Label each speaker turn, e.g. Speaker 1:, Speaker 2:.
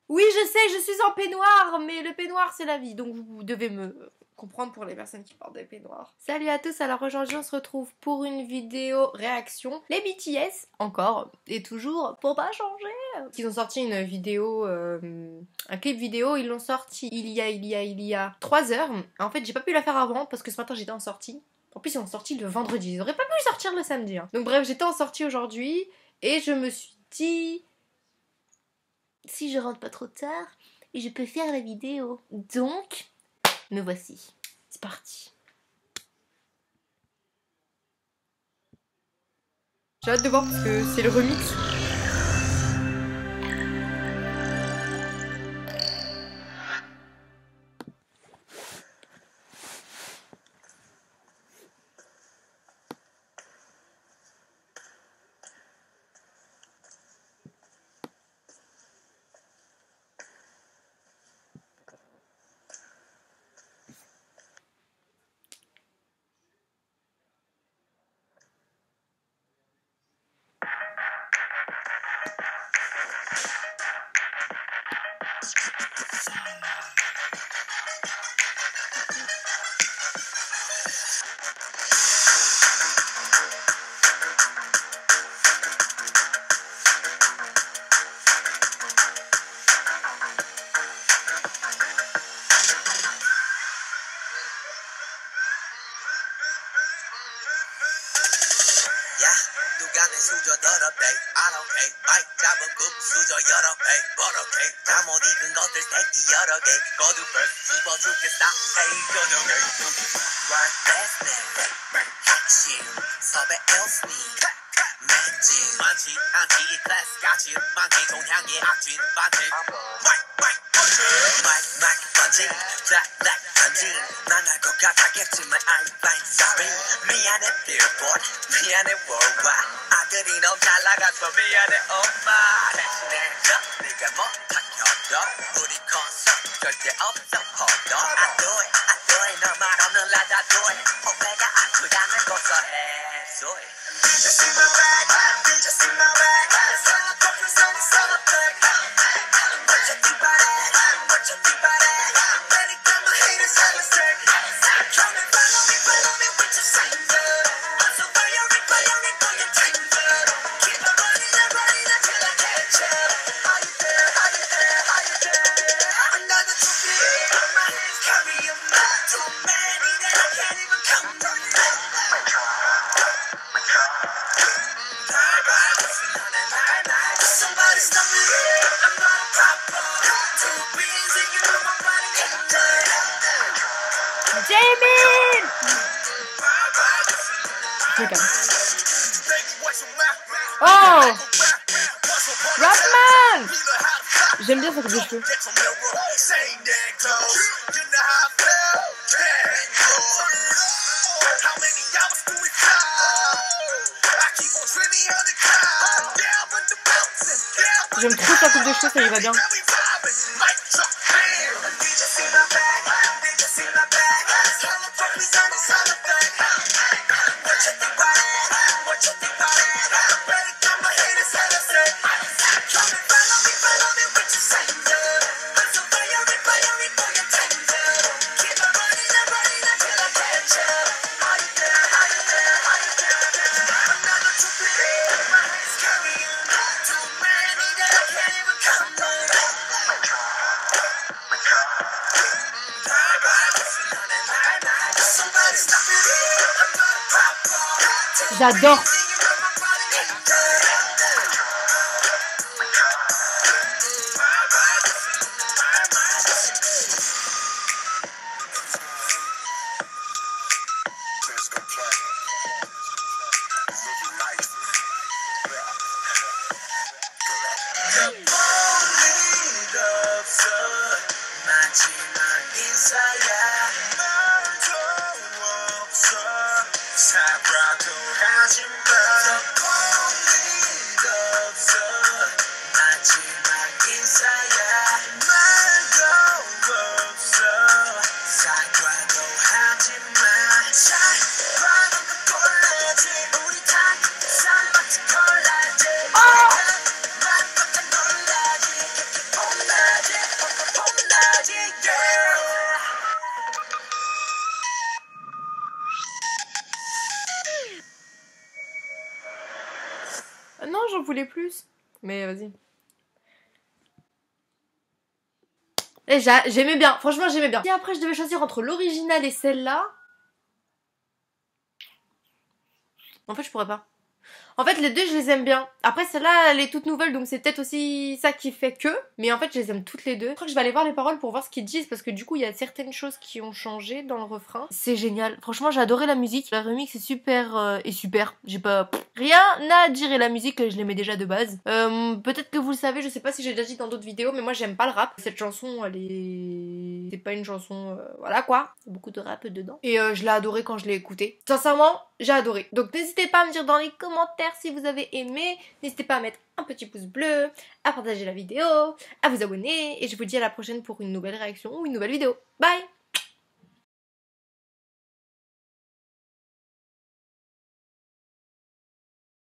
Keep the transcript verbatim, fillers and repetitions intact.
Speaker 1: Oui, je sais, je suis en peignoir, mais le peignoir, c'est la vie. Donc, vous devez me comprendre pour les personnes qui portent des peignoirs. Salut à tous, alors aujourd'hui, on se retrouve pour une vidéo réaction. Les B T S, encore et toujours, pour pas changer. Ils ont sorti une vidéo, euh, un clip vidéo, ils l'ont sorti il y a, il y a, il y a trois heures. En fait, j'ai pas pu la faire avant parce que ce matin, j'étais en sortie. En plus, ils ont sorti le vendredi, ils auraient pas pu sortir le samedi. Hein. Donc bref, j'étais en sortie aujourd'hui et je me suis dit... si je rentre pas trop tard, je peux faire la vidéo. Donc, me voici. C'est parti. J'ai hâte de voir parce que c'est le remix.
Speaker 2: 누가 내 수저 더럽대 I don't care 마이크 잡은 금 수저 여러 배 버럭해 잠못 익은 것들 새끼 여러 개 거두벌 씹어 죽겠다 에이 저녁에 Right that's me 핵심 섭외 else me 매진 많지 않지 이 클래스 같이 많지 동향의 악진 반칙 마이크 마이크 번지 마이크 마이크 번지 블랙 블랙 번지 난알 것 같았겠지만 I'm fine sorry 미안해 billboard 미안해 worldwide 아들이 너무 잘 나가서 미안해 엄마 대신에 너 네가 못하켜도 우리 콘서트 절대 없어 hold on I do it I do it 너 말 없는 라자 do it 후배가 아프다는 고소해 so it Did you see my bag? Did you see my bag? Solo coffee, solo solo bag What you think about it? What you think about it? Let it go, my haters have a say Come and follow me, follow me with your singer I'm so fiery, fiery, fiery, tender Keep on running, I'm running until I catch up Are you there? Are you there? Are you there? Another trophy, my hands carry a lot Too many that I can't even count on Somebody stop me, I'm not a proper Too busy, you know my body
Speaker 1: Jamin! Oh! Rapman! J'aime bien sa coupe de cheveux. J'aime trop sa coupe de cheveux, ça lui va bien. J'adore.
Speaker 2: 사과도 하지마
Speaker 1: voulez plus. Mais vas-y. Et j'aimais bien, franchement j'aimais bien. Si après je devais choisir entre l'original et celle-là, en fait je pourrais pas. En fait les deux je les aime bien. Après celle-là elle est toute nouvelle donc c'est peut-être aussi ça qui fait que. Mais en fait je les aime toutes les deux. Je crois que je vais aller voir les paroles pour voir ce qu'ils disent parce que du coup il y a certaines choses qui ont changé dans le refrain. C'est génial. Franchement j'ai adoré la musique. La remix est super euh, est super. J'ai pas pff, rien à dire et la musique je l'aimais déjà de base. Euh, peut-être que vous le savez, je sais pas si j'ai déjà dit dans d'autres vidéos mais moi j'aime pas le rap. Cette chanson elle est... c'est pas une chanson... Euh, voilà quoi. Il y a beaucoup de rap dedans. Et euh, je l'ai adoré quand je l'ai écouté. Sincèrement j'ai adoré. Donc n'hésitez pas à me dire dans les commentaires si vous avez aimé, n'hésitez pas à mettre un petit pouce bleu, à partager la vidéo, à vous abonner et je vous dis à la prochaine pour une nouvelle réaction ou une nouvelle vidéo. Bye!